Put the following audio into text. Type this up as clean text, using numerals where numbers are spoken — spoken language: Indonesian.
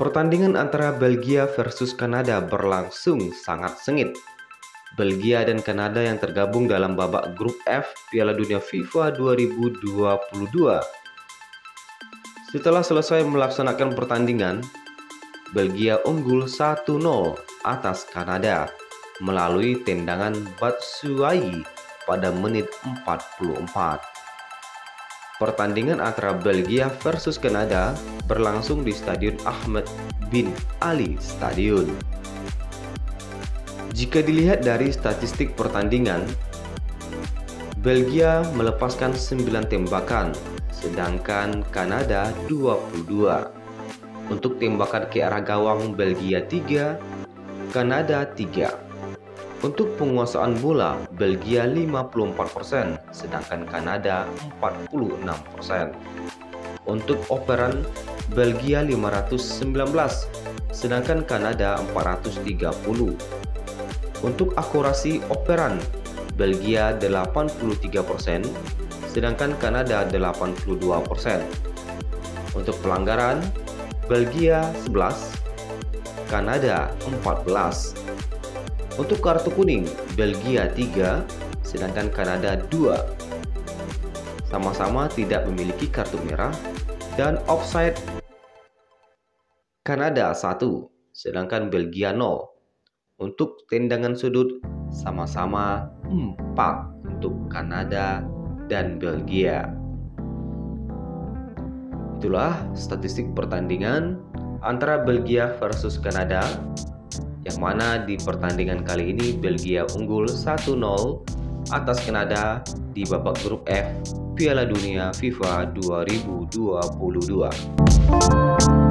Pertandingan antara Belgia versus Kanada berlangsung sangat sengit. Belgia dan Kanada yang tergabung dalam babak grup F Piala Dunia FIFA 2022. Setelah selesai melaksanakan pertandingan, Belgia unggul 1-0 atas Kanada melalui tendangan Batshuayi pada menit 44. Pertandingan antara Belgia versus Kanada berlangsung di Stadion Ahmed bin Ali Stadion. Jika dilihat dari statistik pertandingan, Belgia melepaskan 9 tembakan, sedangkan Kanada 22. Untuk tembakan ke arah gawang, Belgia 3, Kanada 3. Untuk penguasaan bola, Belgia 54%, sedangkan Kanada 46%. Untuk operan, Belgia 519, sedangkan Kanada 430. Untuk akurasi operan, Belgia 83%, sedangkan Kanada 82%. Untuk pelanggaran, Belgia 11, Kanada 14. Untuk kartu kuning, Belgia 3, sedangkan Kanada 2. Sama-sama tidak memiliki kartu merah dan offside, Kanada 1, sedangkan Belgia 0. Untuk tendangan sudut, sama-sama 4 untuk Kanada dan Belgia. Itulah statistik pertandingan antara Belgia versus Kanada, yang mana di pertandingan kali ini Belgia unggul 1-0 atas Kanada di babak grup F Piala Dunia FIFA 2022.